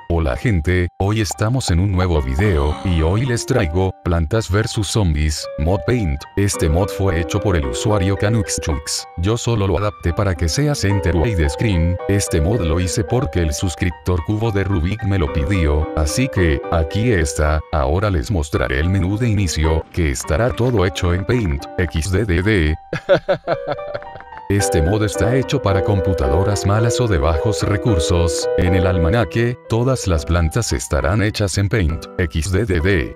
Hola gente, hoy estamos en un nuevo video, y hoy les traigo, Plantas vs Zombies, Mod Paint. Este mod fue hecho por el usuario Canuxchux. Yo solo lo adapté para que sea center widescreen. Este mod lo hice porque el suscriptor Cubo de Rubik me lo pidió, así que, aquí está. Ahora les mostraré el menú de inicio, que estará todo hecho en Paint, XDDD. Este mod está hecho para computadoras malas o de bajos recursos. En el almanaque, todas las plantas estarán hechas en Paint, XDDD.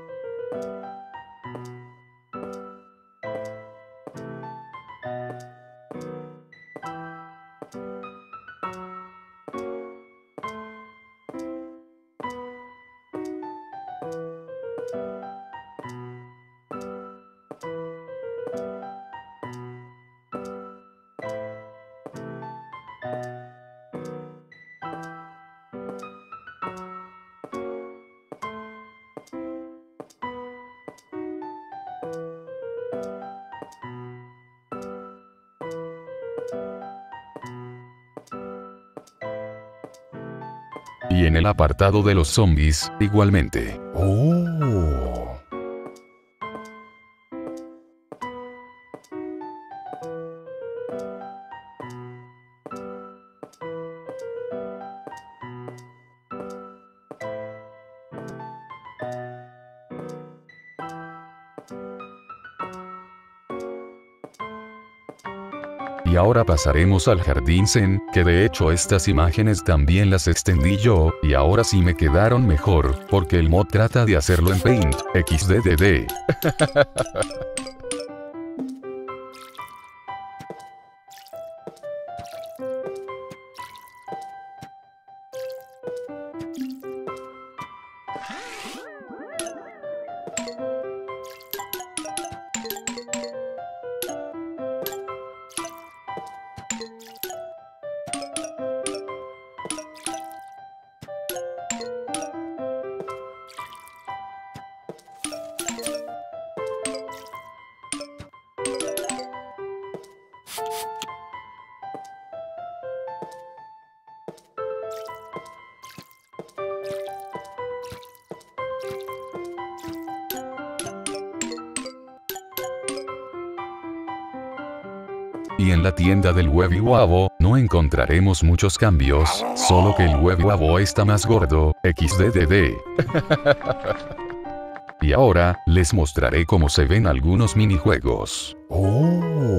Y en el apartado de los zombies, igualmente. ¡Oh! Y ahora pasaremos al jardín zen, que de hecho estas imágenes también las extendí yo, y ahora sí me quedaron mejor, porque el mod trata de hacerlo en Paint, XDDD. Y en la tienda del Webiwabo, no encontraremos muchos cambios, solo que el Webiwabo está más gordo, XDDD. Y ahora, les mostraré cómo se ven algunos minijuegos. ¡Oh!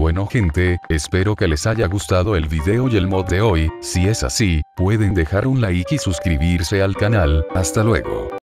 Bueno gente, espero que les haya gustado el video y el mod de hoy, si es así, pueden dejar un like y suscribirse al canal, hasta luego.